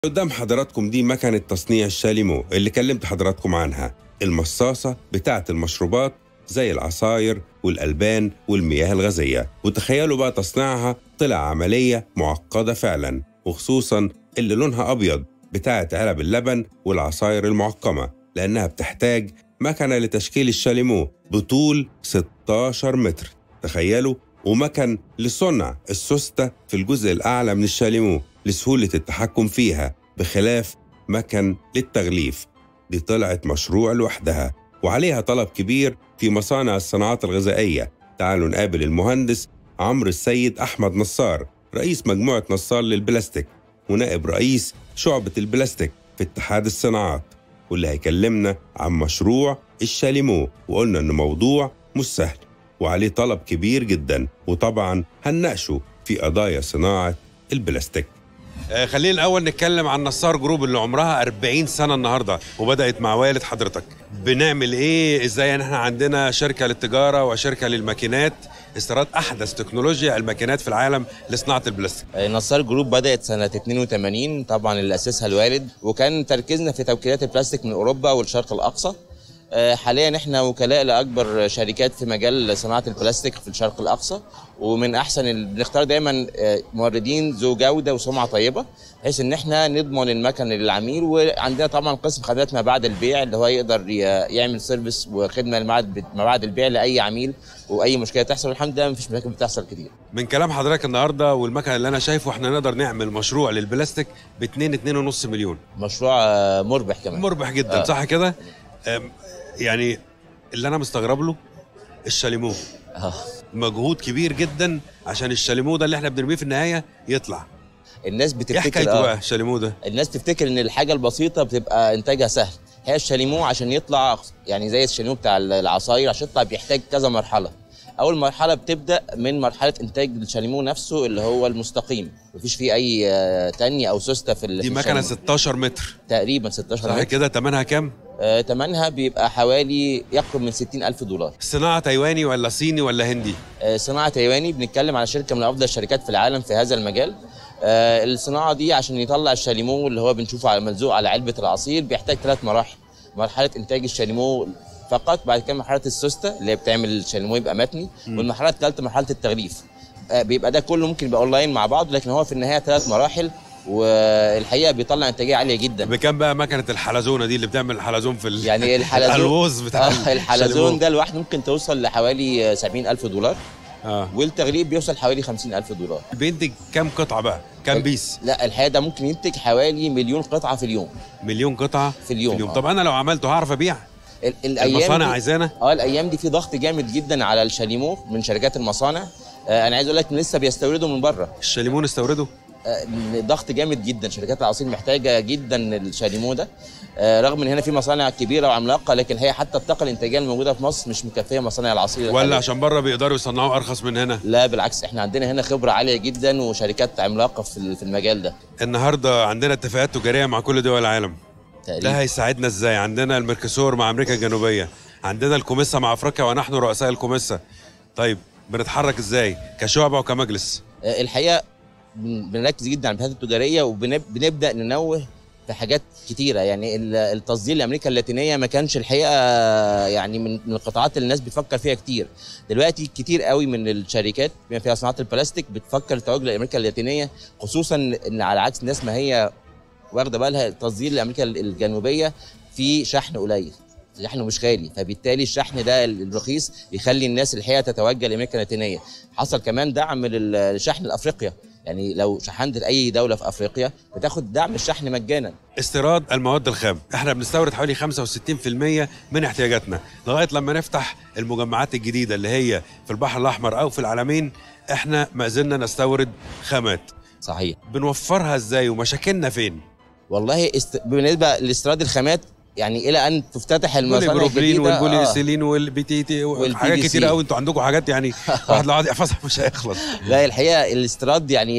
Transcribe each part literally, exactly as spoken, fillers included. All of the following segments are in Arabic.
قدام حضراتكم دي مكنة تصنيع الشاليمو اللي كلمت حضراتكم عنها، المصاصة بتاعة المشروبات زي العصاير والألبان والمياه الغازية. وتخيلوا بقى تصنيعها طلع عملية معقدة فعلا، وخصوصا اللي لونها أبيض بتاعة علب اللبن والعصاير المعقمة، لأنها بتحتاج مكنة لتشكيل الشاليمو بطول ستاشر متر. تخيلوا، ومكن لصنع السوستة في الجزء الأعلى من الشاليمو لسهولة التحكم فيها، بخلاف مكن للتغليف. دي طلعت مشروع لوحدها وعليها طلب كبير في مصانع الصناعات الغذائية. تعالوا نقابل المهندس عمرو السيد أحمد نصار، رئيس مجموعة نصار للبلاستيك ونائب رئيس شعبة البلاستيك في اتحاد الصناعات، واللي هيكلمنا عن مشروع الشاليمو. وقلنا إنه موضوع مش سهل وعليه طلب كبير جدا، وطبعا هنناقشه في قضايا صناعة البلاستيك. آه خلينا الأول نتكلم عن نصار جروب اللي عمرها أربعين سنة النهاردة وبدأت مع والد حضرتك. بنعمل إيه؟ إزاي يعني إحنا عندنا شركة للتجارة وشركة للماكينات، استيراد أحدث تكنولوجيا الماكينات في العالم لصناعة البلاستيك. نصار جروب بدأت سنة اتنين وتمانين طبعا، اللي أسسها الوالد، وكان تركيزنا في توكيلات البلاستيك من أوروبا والشرق الأقصى. حاليا احنا وكلاء لاكبر شركات في مجال صناعه البلاستيك في الشرق الاقصى، ومن احسن بنختار دايما موردين ذو جوده وسمعه طيبه، بحيث ان احنا نضمن المكن للعميل. وعندنا طبعا قسم خدمات ما بعد البيع اللي هو يقدر يعمل سيرفيس وخدمه ما بعد البيع لاي عميل، واي مشكله تحصل والحمد لله مفيش مشاكل بتحصل كتير. من كلام حضرتك النهارده والمكن اللي انا شايفه، احنا نقدر نعمل مشروع للبلاستيك ب اتنين اتنين ونص مليون. مشروع مربح كمان، مربح جدا. آه. صح كده؟ يعني اللي انا مستغرب له الشاليمو، اه مجهود كبير جدا عشان الشاليمو ده اللي احنا بنرميه في النهايه يطلع. الناس بتفتكر ايه حكايته بقى الشاليمو ده؟ الناس تفتكر ان الحاجه البسيطه بتبقى انتاجها سهل. هي الشاليمو عشان يطلع يعني زي الشاليمو بتاع العصاير، عشان يطلع بيحتاج كذا مرحله. اول مرحله بتبدا من مرحله انتاج الشاليمو نفسه اللي هو المستقيم، مفيش فيه اي تانية او سوسته في دي مكنه ستاشر متر تقريبا، ستاشر متر كده. ثمنها كام؟ آه، ثمنها بيبقى حوالي يقرب من ستين ألف دولار. صناعه تايواني ولا صيني ولا هندي؟ آه، صناعه تايواني. بنتكلم على شركه من افضل الشركات في العالم في هذا المجال. آه، الصناعه دي عشان يطلع الشاليمو اللي هو بنشوفه على ملزوق على علبه العصير بيحتاج ثلاث مراحل. مرحله انتاج الشاليمو فقط، بعد كده مرحله السوسته اللي هي بتعمل الشاليمو يبقى متني، والمرحله الثالثه مرحله التغليف. آه، بيبقى ده كله ممكن يبقى اونلاين مع بعض، لكن هو في النهايه ثلاث مراحل، والحقيقه بيطلع انتاجيه عاليه جدا. بكام بقى مكنه الحلزونه دي اللي بتعمل الحلزون في ال... يعني الحلزون الوز بتاع آه الحلزون ده لوحده ممكن توصل لحوالي سبعين ألف دولار. اه والتغليف بيوصل حوالي خمسين ألف دولار. بينتج كام قطعه بقى؟ كام بيس؟ لا الحقيقه ده ممكن ينتج حوالي مليون قطعه في اليوم. مليون قطعه في اليوم, في اليوم. آه. طب انا لو عملته هعرف ابيع؟ الايام المصانع عايزانا؟ اه الايام دي في ضغط جامد جدا على الشاليمو من شركات المصانع. آه انا عايز اقول لك لسه بيستوردوا من بره. الشاليمو نستورده؟ ضغط جامد جدا، شركات العصير محتاجه جدا الشاليمو ده، رغم ان هنا في مصانع كبيره وعملاقه، لكن هي حتى الطاقه الانتاجيه الموجوده في مصر مش مكفيه مصانع العصير. ولا عشان بره بيقدروا يصنعوا ارخص من هنا؟ لا بالعكس، احنا عندنا هنا خبره عاليه جدا وشركات عملاقه في في المجال ده. النهارده عندنا اتفاقات تجاريه مع كل دول العالم تقريبا. ده هيساعدنا ازاي؟ عندنا الميركوسور مع امريكا الجنوبيه، عندنا الكوميسا مع افريقيا ونحن رؤساء الكوميسا. طيب بنتحرك ازاي كشعبه وكمجلس؟ الحقيقه بنركز جدا على البحثات التجاريه، وبنبدا ننوه في حاجات كتيره. يعني التصدير لامريكا اللاتينيه ما كانش الحقيقه يعني من القطاعات اللي الناس بتفكر فيها كتير. دلوقتي كتير قوي من الشركات بما فيها صناعه البلاستيك بتفكر التوجه لامريكا اللاتينيه، خصوصا ان على عكس الناس ما هي واخده بالها التصدير لامريكا الجنوبيه في شحن قليل، شحنه مش غالي، فبالتالي الشحن ده الرخيص يخلي الناس الحقيقه تتوجه لامريكا اللاتينيه. حصل كمان دعم للشحن لافريقيا، يعني لو شحنت لاي دوله في افريقيا بتاخد دعم الشحن مجانا. استيراد المواد الخام، احنا بنستورد حوالي خمسة وستين بالمية من احتياجاتنا، لغايه لما نفتح المجمعات الجديده اللي هي في البحر الاحمر او في العلمين احنا ما زلنا نستورد خامات. صحيح. بنوفرها ازاي ومشاكلنا فين؟ والله است... بالنسبه لاستيراد الخامات، يعني الى ان تفتتح المصانع الجديده والبوليسيلين والبيتيتي وحاجات كتير قوي. انتوا عندكم حاجات يعني واحد لو قعد يحفظها مش هيخلص. لا الحقيقه الاستيراد يعني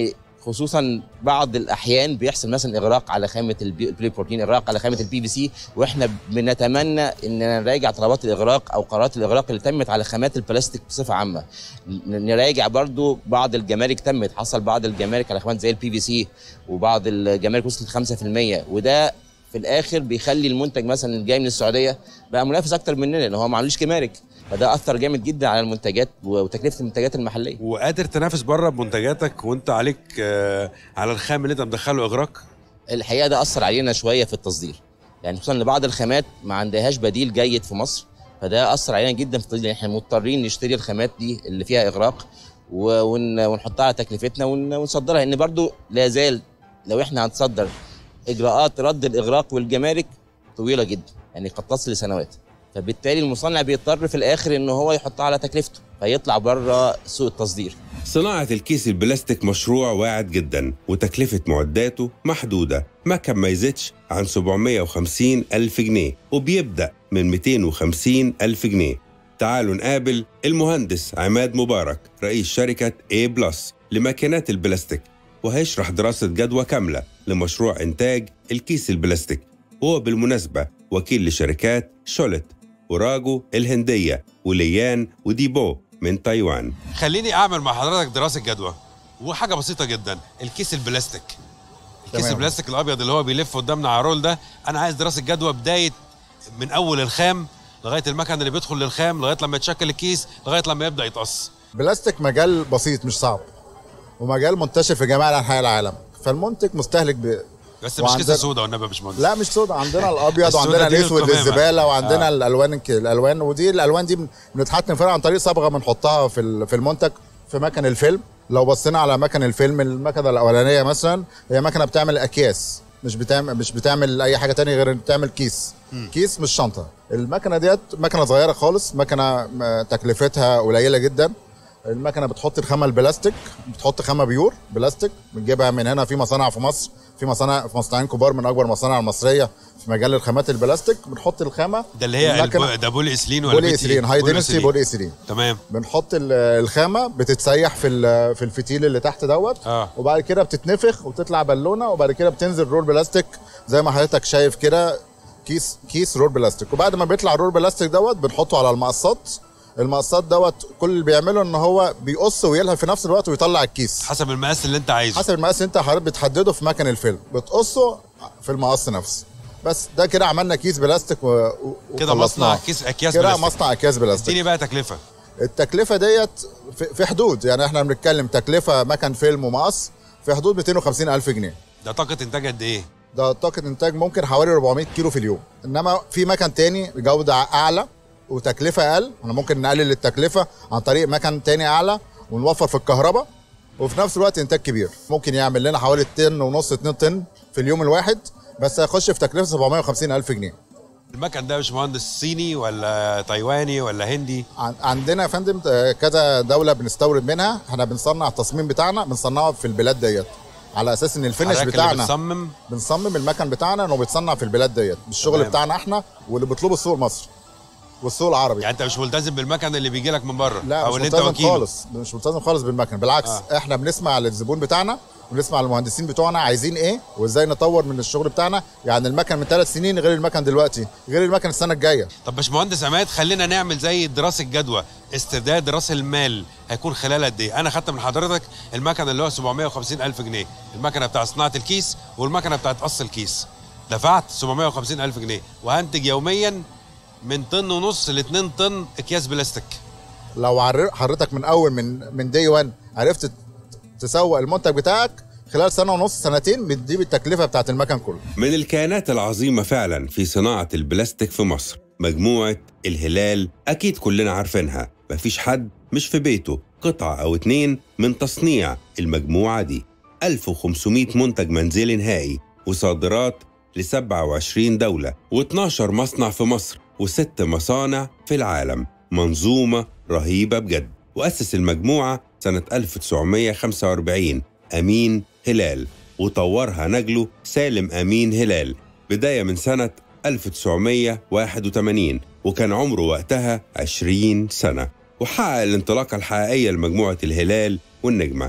خصوصا بعض الاحيان بيحصل مثلا اغراق على خامه البولي بروتين، اغراق على خامه البي في سي، واحنا بنتمنى اننا نراجع طلبات الاغراق او قرارات الاغراق اللي تمت على خامات البلاستيك بصفه عامه. نراجع برضو بعض الجمارك تمت، حصل بعض الجمارك على خامات زي البي في سي، وبعض الجمارك وصلت خمسة في المية، وده في الاخر بيخلي المنتج مثلا اللي جاي من السعوديه بقى منافس اكتر مننا لان هو ما عملوش جمارك، فده اثر جامد جدا على المنتجات وتكلفه المنتجات المحليه. وقادر تنافس بره بمنتجاتك وانت عليك آه على الخام اللي انت مدخله اغراق؟ الحقيقه ده اثر علينا شويه في التصدير، يعني خصوصا ان بعض الخامات ما عندهاش بديل جيد في مصر، فده اثر علينا جدا في التصدير. احنا مضطرين نشتري الخامات دي اللي فيها اغراق ونحطها على تكلفتنا ونصدرها، لان برضو لا زال لو احنا هنصدر اجراءات رد الاغراق والجمارك طويله جدا، يعني قد تصل لسنوات، فبالتالي المصنع بيضطر في الاخر ان هو يحطها على تكلفته فيطلع بره سوق التصدير. صناعة الكيس البلاستيك مشروع واعد جدا وتكلفة معداته محدودة، ما كان ما يزيدش عن سبعمائة وخمسين ألف جنيه وبيبدأ من مئتين وخمسين ألف جنيه. تعالوا نقابل المهندس عماد مبارك رئيس شركة A بلس لماكينات البلاستيك، وهيشرح دراسة جدوى كاملة لمشروع إنتاج الكيس البلاستيك. هو بالمناسبة وكيل لشركات شولت وراجو الهندية وليان وديبو من تايوان. خليني أعمل مع حضرتك دراسة جدوى وحاجة بسيطة جدا. الكيس البلاستيك الكيس تمام. البلاستيك الأبيض اللي هو بيلف قدامنا على الرول ده، أنا عايز دراسة جدوى بداية من أول الخام لغاية المكن اللي بيدخل للخام لغاية لما يتشكل الكيس لغاية لما يبدأ يتقص. بلاستيك مجال بسيط مش صعب ومجال منتشر في جميع أنحاء العالم، فالمنتج مستهلك ب... بس مش كيسه سودا والنبي يا باشمهندس. لا مش سودا، عندنا الابيض وعندنا الاسود للزباله وعندنا آه. الالوان الالوان ودي الالوان دي بنتحكم فيها عن طريق صبغه بنحطها في في المنتج في مكن الفيلم. لو بصينا على مكن الفيلم، المكنه الاولانيه مثلا هي مكنه بتعمل اكياس، مش بتعمل مش بتعمل اي حاجه تانية غير بتعمل كيس م. كيس مش شنطه. المكنه ديت مكنه صغيره خالص، مكنه تكلفتها قليله جدا. المكنه بتحط الخامه البلاستيك، بتحط خامه بيور بلاستيك بنجيبها من هنا في مصانع في مصر، في مصانع في مصنعين كبار من اكبر المصانع المصريه في مجال الخامات البلاستيك. بنحط الخامه ده اللي هي الب... ده بولي ايثيلين ولا بولي ايثيلين هاي دينستي بولي ايثيلين تمام. بنحط الخامه بتتسيح في في الفتيل اللي تحت دوت آه. وبعد كده بتتنفخ وبتطلع بالونه، وبعد كده بتنزل رول بلاستيك زي ما حضرتك شايف كده، كيس كيس رول بلاستيك. وبعد ما بيطلع الرول بلاستيك دوت بنحطه على المقصات. المقصات دوت كل اللي بيعمله ان هو بيقص ويلهب في نفس الوقت ويطلع الكيس حسب المقاس اللي انت عايزه، حسب المقاس اللي انت حضرتك بتحدده في مكن الفيلم، بتقصه في المقص نفسه. بس ده كده عملنا كيس بلاستيك و... كده مصنع كيس اكياس كده بلاستيك. مصنع اكياس بلاستيك. اديني بقى تكلفه. التكلفه ديت في حدود، يعني احنا بنتكلم تكلفه مكن فيلم ومقص في حدود مئتين وخمسين ألف جنيه. ده طاقه انتاج قد ايه؟ ده طاقه انتاج ممكن حوالي أربعمائة كيلو في اليوم. انما في مكن تاني جوده اعلى وتكلفه اقل، احنا ممكن نقلل التكلفه عن طريق مكن تاني اعلى ونوفر في الكهرباء وفي نفس الوقت انتاج كبير. ممكن يعمل لنا حوالي طن ونص اتنين طن في اليوم الواحد، بس هيخش في تكلفه سبعمائة وخمسين ألف جنيه. المكن ده يا باشمهندس صيني ولا تايواني ولا هندي؟ عندنا يا فندم كذا دوله بنستورد منها، احنا بنصنع التصميم بتاعنا بنصنعه في البلاد ديت على اساس ان الفينش بتاعنا بنصمم بنصمم المكن بتاعنا انه بيتصنع في البلاد ديت بالشغل تمام. بتاعنا احنا واللي بيطلبه السوق المصري والسوق العربي. يعني انت مش ملتزم بالمكن اللي بيجي لك من بره؟ لا او مش ملتزم خالص، مش ملتزم خالص بالمكن، بالعكس آه. احنا بنسمع للزبون بتاعنا ونسمع للمهندسين بتوعنا عايزين ايه وازاي نطور من الشغل بتاعنا. يعني المكن من ثلاث سنين غير المكن دلوقتي غير المكن السنه الجايه. طب باشمهندس عماد خلينا نعمل زي دراسه جدوى، استرداد راس المال هيكون خلال قد ايه؟ انا خدت من حضرتك المكن اللي هو سبعمائة وخمسين ألف جنيه، المكنه بتاعت صناعه الكيس والمكنه بتاعت قص الكيس. دفعت سبعمائة وخمسين ألف جنيه وهنتج يوميا من طن ونص ل اتنين طن اكياس بلاستيك. لو حضرتك من اول من من دي واحد عرفت تسوق المنتج بتاعك خلال سنه ونص سنتين بتجيب التكلفه بتاعت المكن كله. من الكيانات العظيمه فعلا في صناعه البلاستيك في مصر مجموعه الهلال، اكيد كلنا عارفينها، مفيش حد مش في بيته قطعه او اتنين من تصنيع المجموعه دي. ألف وخمسمائة منتج منزلي نهائي وصادرات ل سبعة وعشرين دوله واتناشر مصنع في مصر وست مصانع في العالم. منظومه رهيبه بجد. واسس المجموعه سنه ألف وتسعمائة وخمسة وأربعين أمين هلال، وطورها نجله سالم أمين هلال بداية من سنة ألف وتسعمائة وواحد وثمانين، وكان عمره وقتها عشرين سنة، وحقق الانطلاقة الحقيقية لمجموعة الهلال والنجمة.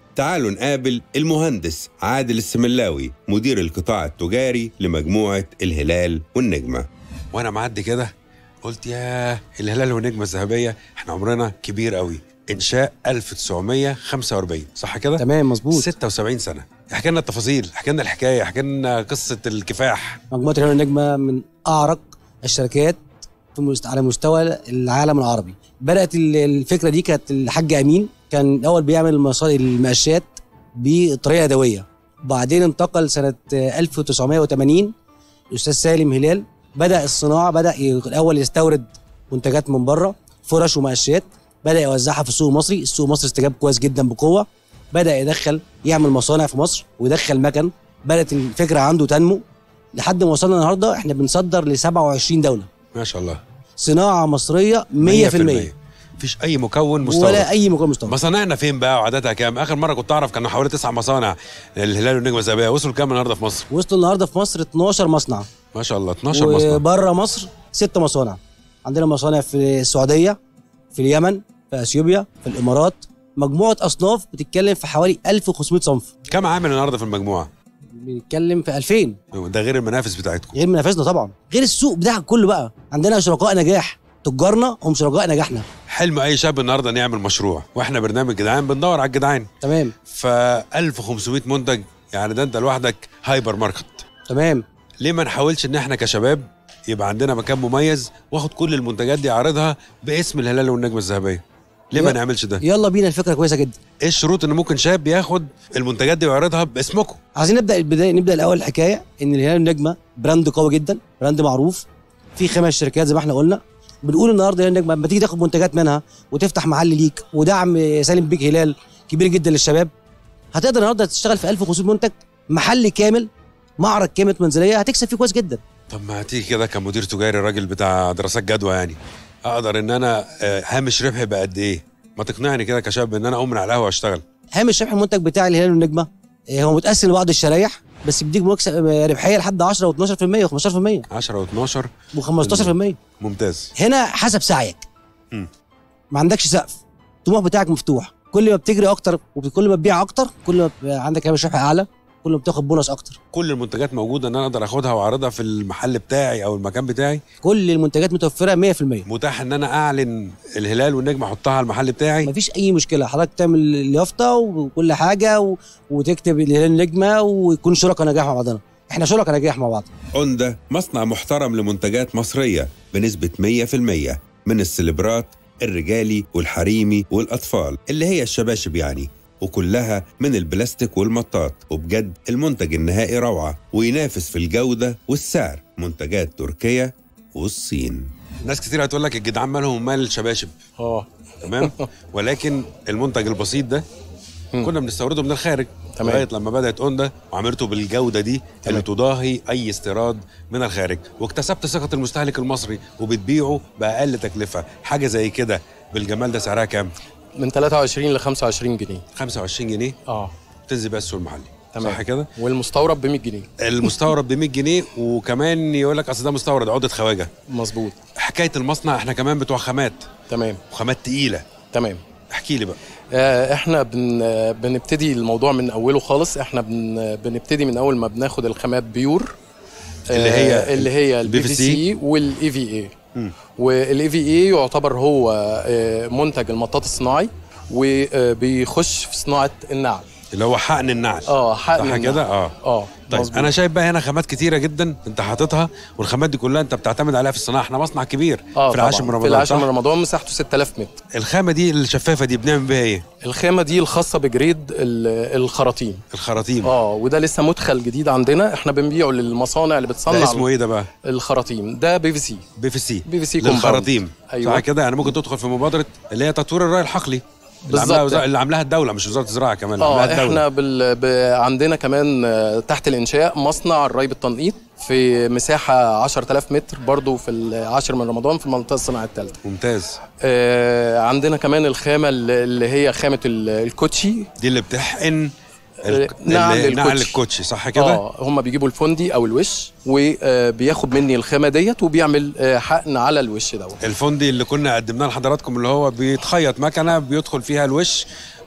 تعالوا نقابل المهندس عادل السملاوي مدير القطاع التجاري لمجموعة الهلال والنجمة. وانا معدي كده قلت يا الهلال والنجمة الذهبية، احنا عمرنا كبير قوي. انشاء ألف وتسعمية وخمسة وأربعين صح كده؟ تمام مظبوط. ستة وسبعين سنة. احكي لنا التفاصيل، احكي لنا الحكاية، احكي لنا قصة الكفاح. مجموعة الهلال والنجمة من أعرق الشركات في مست... على مستوى العالم العربي. بدأت الفكرة دي كانت الحاج أمين، كان الأول بيعمل المقاشات بطريقة يدوية، بعدين انتقل سنة ألف وتسعمية وتمانين الأستاذ سالم هلال بدأ الصناعة، بدأ الأول يستورد منتجات من بره، فرش ومقاشات، بدأ يوزعها في السوق المصري. السوق المصري استجاب كويس جدا بقوة، بدأ يدخل يعمل مصانع في مصر ويدخل مكن. بدأت الفكرة عنده تنمو لحد ما وصلنا النهارده احنا بنصدر ل سبعة وعشرين دولة. ما شاء الله. صناعة مصرية مية في المية. مفيش أي مكون مستورد ولا أي مكون مستورد. مصانعنا فين بقى وعددها كام؟ آخر مرة كنت أعرف كانوا حوالي تسع مصانع الهلال والنجمة الذهبية، وصلوا كام النهارده في مصر؟ وصلوا النهارده في مصر اتناشر مصنع. ما شاء الله اتناشر مصنع. وبره مصر ست مصانع. عندنا مصانع في السعودية، في اليمن، في اثيوبيا، في الامارات. مجموعه اصناف بتتكلم في حوالي ألف وخمسمية صنف. كم عامل النهارده في المجموعه؟ بنتكلم في ألفين. ده غير المنافس بتاعتكم. غير منافسنا طبعا، غير السوق بتاعك كله بقى. عندنا شركاء نجاح، تجارنا هم شركاء نجاحنا. حلم اي شاب النهارده ان يعمل مشروع، واحنا برنامج جدعان بندور على الجدعان. تمام. ف ألف وخمسمية منتج، يعني ده انت لوحدك هايبر ماركت. تمام. ليه ما نحاولش ان احنا كشباب يبقى عندنا مكان مميز واخد كل المنتجات دي اعرضها باسم الهلال والنجمة الذهبية؟ ليه ما نعملش ده؟ يلا بينا، الفكره كويسه جدا. ايه الشروط ان ممكن شاب ياخد المنتجات دي ويعرضها باسمكم؟ عايزين نبدا البدايه، نبدا الاول الحكايه ان الهلال والنجمة براند قوي جدا، براند معروف في خمس شركات زي ما احنا قلنا. بنقول النهارده الهلال والنجمة لما تيجي تاخد منتجات منها وتفتح محل ليك ودعم سالم بيك هلال كبير جدا للشباب، هتقدر النهارده تشتغل في ألف وخمسمية منتج، محل كامل، معرض كامل منزليه، هتكسب فيه كويس جدا. طب ما هتيجي كده كمدير تجاري راجل بتاع دراسات جدوى، يعني اقدر ان انا هامش ربح بقد ايه؟ ما تقنعني كده كشاب ان انا اقوم من على القهوه واشتغل. هامش ربح المنتج بتاع الهلال والنجمة هو متقسم لبعض الشرايح، بس بيديك مكسب ربحيه لحد عشرة واتناشر في المية وخمستاشر في المية. عشرة واتناشر وخمستاشر في المية. ممتاز. هنا حسب سعيك. م. ما عندكش سقف، الطموح بتاعك مفتوح. كل ما بتجري اكتر وكل ما تبيع اكتر كل ما عندك هامش ربح اعلى، كل ما بتاخد بونص اكتر. كل المنتجات موجوده ان انا اقدر اخدها واعرضها في المحل بتاعي او المكان بتاعي؟ كل المنتجات متوفره مية في المية. متاح ان انا اعلن الهلال والنجمة احطها على المحل بتاعي؟ مفيش اي مشكله، حضرتك تعمل اليافطه وكل حاجه و... وتكتب الهلال والنجمة ويكون شركاء نجاح مع بعضنا. احنا شركاء نجاح مع بعض. أوندا مصنع محترم لمنتجات مصريه بنسبه مية في المية من السليبرات الرجالي والحريمي والاطفال اللي هي الشباشب يعني، وكلها من البلاستيك والمطاط. وبجد المنتج النهائي روعة وينافس في الجودة والسعر منتجات تركيا والصين. ناس كتير هتقول لك الجدعان مالهم مال الشباشب. اه تمام. ولكن المنتج البسيط ده كنا بنستورده من الخارج لغايه لما بدات اوندا وعملته بالجوده دي تمام. اللي تضاهي اي استيراد من الخارج، واكتسبت ثقه المستهلك المصري وبتبيعه باقل تكلفه. حاجه زي كده بالجمال ده سعرها كام؟ من تلاتة وعشرين ل خمسة وعشرين جنيه. خمسة وعشرين جنيه اه تنزل بقى السوق المحلي. تمام. صح كده؟ والمستورد ب مية جنيه. المستورد ب مية جنيه، وكمان يقول لك اصل ده مستورد عقده خواجه. مظبوط. حكايه المصنع احنا كمان بتوع خامات. تمام. وخامات تقيله. تمام. احكي لي بقى. آه احنا بن بنبتدي الموضوع من اوله خالص. احنا بن بنبتدي من اول ما بناخد الخامات بيور آه اللي هي اللي هي البي في سي والاي في اي. والاي في اي يعتبر هو آه منتج المطاط الصناعي، وبيخش في صناعه النعل اللي هو حقن النعل. اه حقن صح كده. اه اه طيب مزبوط. انا شايف بقى هنا خامات كتيره جدا انت حاططها، والخامات دي كلها انت بتعتمد عليها في الصناعه. احنا مصنع كبير آه في العاشر من رمضان. في العاشر من رمضان مساحته ستة آلاف متر. الخامه دي الشفافه دي بنعمل بيها ايه؟ الخامه دي الخاصه بجريد الخراطيم. الخراطيم. اه وده لسه مدخل جديد عندنا، احنا بنبيعه للمصانع اللي بتصنع. ده اسمه ايه ده بقى؟ الخراطيم ده بي في سي. بي في سي. بي في سي للخراطيم. أيوة. صح كده. يعني ممكن تدخل في مبادره اللي هي تطوير الري الحقلي اللي عاملاها وزا... اللي عاملاها الدوله، مش وزاره الزراعه كمان. اه احنا بال... ب... عندنا كمان تحت الانشاء مصنع الري بالتنقيط في مساحه عشرة آلاف متر برضو في العاشر من رمضان في المنطقه الصناعيه الثالثه. ممتاز. آه عندنا كمان الخامه اللي هي خامه الكوتشي دي اللي بتحقن نعل نعل الكوتشي. صح كده. اه هم بيجيبوا الفندي او الوش وبياخد مني الخامه ديت وبيعمل حقن على الوش دوت. الفندي اللي كنا قدمناه لحضراتكم اللي هو بيتخيط مكنه بيدخل فيها الوش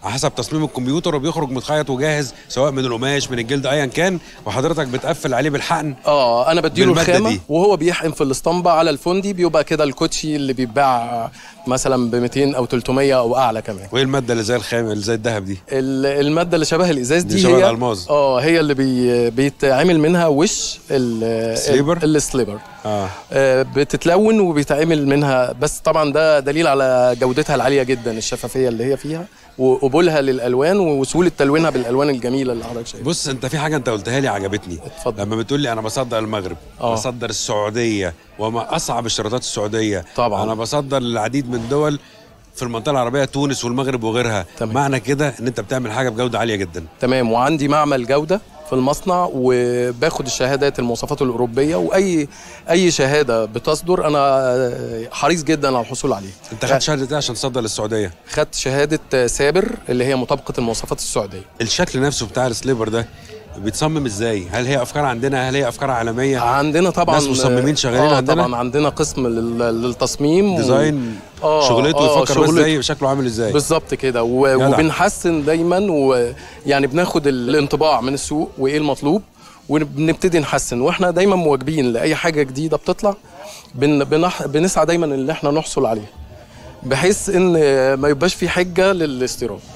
على حسب تصميم الكمبيوتر وبيخرج متخيط وجاهز سواء من القماش من الجلد ايا كان، وحضرتك بتقفل عليه بالحقن. اه انا بديله الخامه وهو بيحقن في الاسطمبه على الفوندي، بيبقى كده الكوتشي اللي بيتباع مثلا ب مئتين او ثلاثمية او اعلى كمان. وايه الماده اللي زي الخام اللي زي الذهب دي؟ الماده اللي شبه الازاز دي, دي شبه هي الالماظ. اه هي اللي بي بيتعمل منها وش السليبر السليبر آه. آه بتتلون وبيتعمل منها، بس طبعا ده دليل على جودتها العاليه جدا، الشفافيه اللي هي فيها وقبولها للالوان وسهوله تلوينها بالالوان الجميله اللي حضرتك شايفها. بص انت في حاجه انت قلتها لي عجبتني. اتفضل. لما بتقول لي انا بصدر المغرب أوه. بصدر السعوديه وما اصعب اشتراطات السعوديه طبعا، انا بصدر للعديد من دول في المنطقه العربيه، تونس والمغرب وغيرها. تمام. معنى كده ان انت بتعمل حاجه بجوده عاليه جدا. تمام. وعندي معمل جوده في المصنع وباخد الشهادات المواصفات الاوروبيه، واي اي شهاده بتصدر انا حريص جدا على الحصول عليها. انت خدت شهاده ايه عشان تصدر للسعوديه؟ خدت شهاده سابر اللي هي مطابقه المواصفات السعوديه. الشكل نفسه بتاع السليبر ده بيتصمم ازاي؟ هل هي افكار عندنا؟ هل هي افكار عالميه؟ عندنا طبعا ناس مصممين شغالين آه عندنا. طبعا عندنا قسم للتصميم ديزاين آه شغلته آه ويفكر بس ازاي شكله عامل ازاي بالظبط كده، وبنحسن دايما، ويعني بناخد الانطباع من السوق وايه المطلوب وبنبتدي نحسن، واحنا دايما مواكبين لاي حاجه جديده بتطلع. بن بنح بنسعى دايما ان احنا نحصل عليها بحيث ان ما يبقاش في حجه للاستيراد.